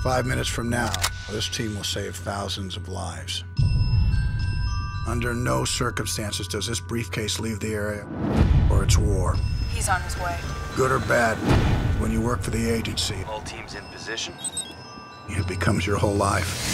5 minutes from now, this team will save thousands of lives. Under no circumstances does this briefcase leave the area, or it's war. He's on his way. Good or bad, when you work for the agency, All teams in position. it becomes your whole life.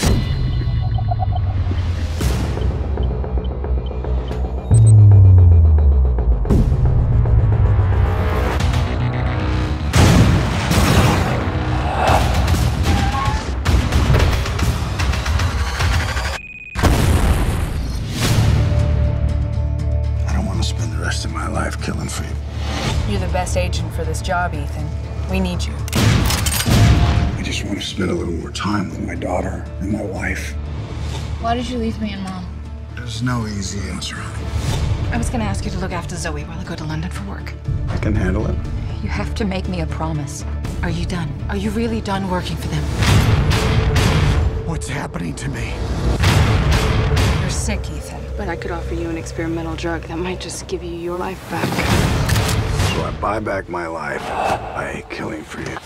I don't want to spend the rest of my life killing for you. You're the best agent for this job, Ethan. We need you. I just want to spend a little more time with my daughter and my wife. Why did you leave me and Mom? There's no easy answer. I was gonna ask you to look after Zoe while I go to London for work. I can handle it. You have to make me a promise. Are you done? Are you really done working for them? What's happening to me? You're sick, Ethan. But I could offer you an experimental drug that might just give you your life back. So I buy back my life by killing for you.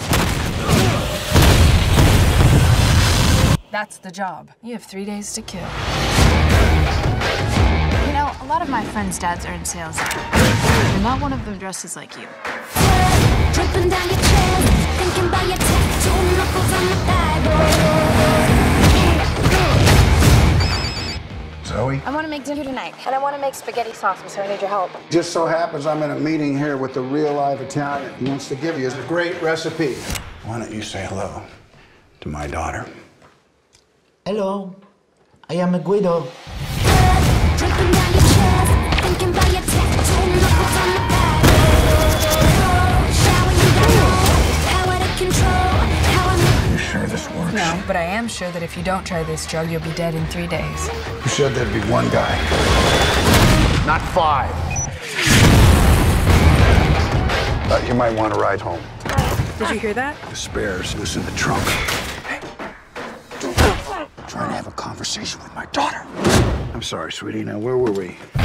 That's the job. You have 3 days to kill. You know, a lot of my friends' dads are in sales. And not one of them dresses like you. Dripping down your chest, thinking about your tattoo knuckles on the Bible. Zoe? I want to make dinner tonight, and I want to make spaghetti sauce, so I need your help. Just so happens I'm in a meeting here with the real live Italian. He wants to give you a great recipe. Why don't you say hello to my daughter? Hello, I am Guido. Dripping down your chest, thinking about your tattoo knuckles on the Bible. Shower you down, power to control, how I make. You sure this works? No, but I am sure that if you don't try this drug, you'll be dead in 3 days. You said there'd be one guy. Not 5. Thought you might want to ride home. Did you hear that? The spares loose in the trunk. Hey, don't trying to have a conversation with my daughter. I'm sorry, sweetie. Now, where were we?